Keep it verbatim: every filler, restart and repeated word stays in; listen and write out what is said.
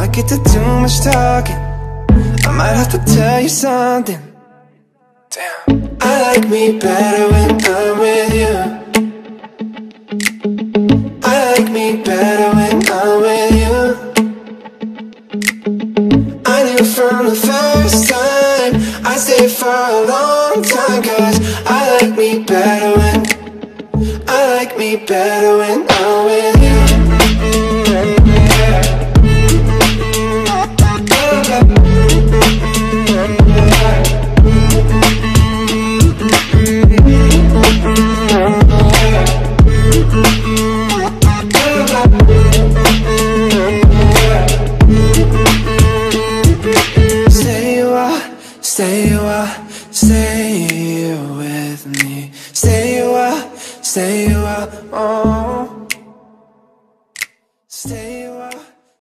might get to too much talking. I might have to tell you something. Damn. I like me better when I'm with you. I like me better when I'm with you. I knew from the first time I'd stay for a long time, cause I like me better when I like me better when